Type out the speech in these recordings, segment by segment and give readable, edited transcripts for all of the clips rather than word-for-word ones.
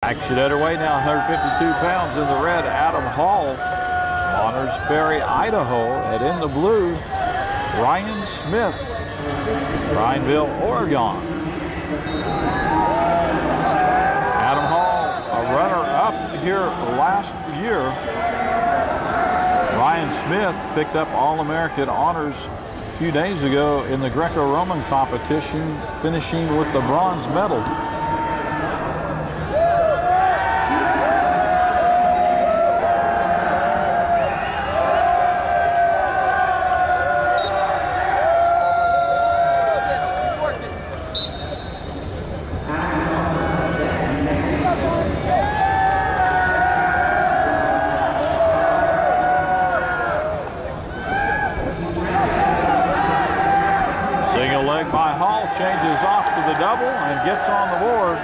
Action underway now, 152 pounds in the red, Adam Hall, Bonners Ferry, Idaho, and in the blue, Ryan Smith, Prineville, Oregon. Adam Hall, a runner-up here last year. Ryan Smith picked up All-American honors a few days ago in the Greco-Roman competition, finishing with the bronze medal. Single leg by Hall, changes off to the double and gets on the board.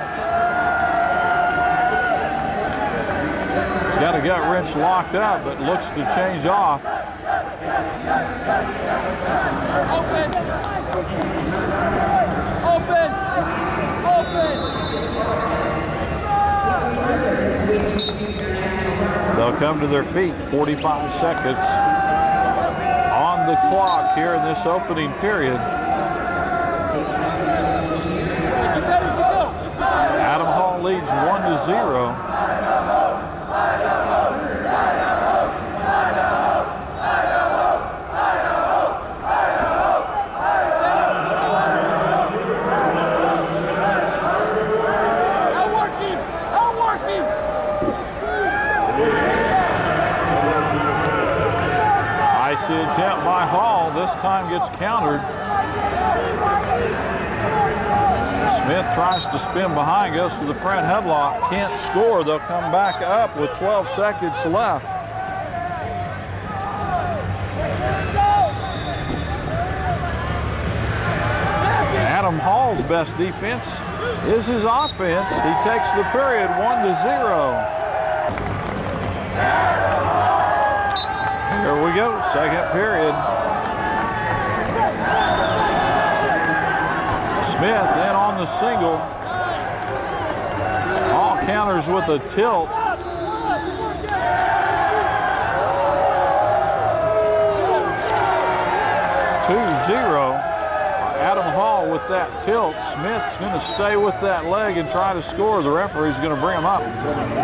He's got a gut wrench locked up, but looks to change off. Open! They'll come to their feet. 45 seconds on the clock here in this opening period. Adam Hall leads 1-0. Icy attempt by Hall. This time gets countered. Smith tries to spin behind, goes to the front headlock, can't score. They'll come back up with 12 seconds left. Adam Hall's best defense is his offense. He takes the period 1-0. Here we go, second period. Smith then on the single. Hall counters with a tilt. 2-0. Adam Hall with that tilt. Smith's going to stay with that leg and try to score. The referee's going to bring him up.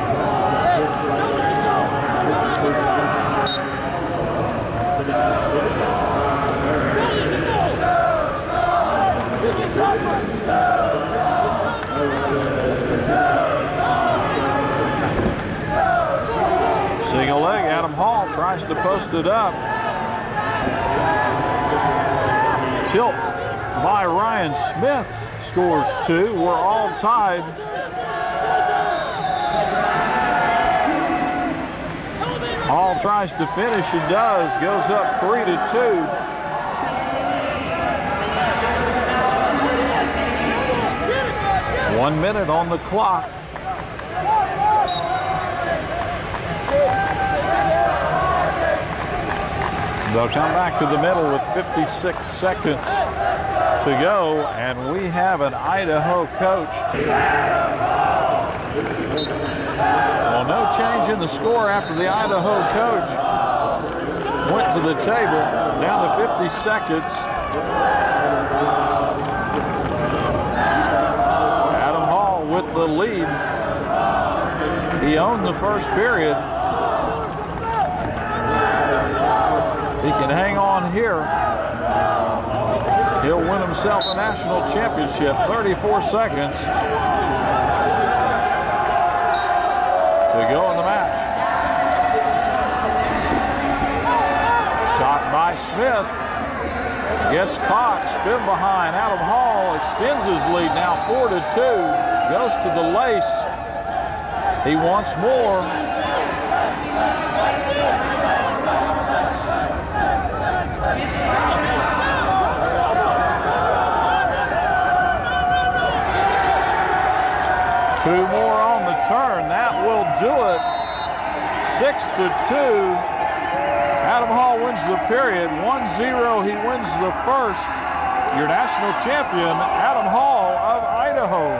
Single leg, Adam Hall tries to post it up. Tilt by Ryan Smith scores 2. We're all tied. Hall tries to finish, he does, goes up 3-2. One minute on the clock. They'll come back to the middle with 56 seconds to go, and we have an Idaho coach. Well, no change in the score after the Idaho coach went to the table. Down to 50 seconds. Adam Hall with the lead. He owned the first period. He can hang on here. He'll win himself a national championship. 34 seconds to go in the match. Shot by Smith. Gets caught. Spin behind. Adam Hall extends his lead now 4-2. Goes to the lace. He wants more. Two more on the turn. That will do it. 6-2. Adam Hall wins the period. 1-0. He wins the first. Your national champion, Adam Hall of Idaho.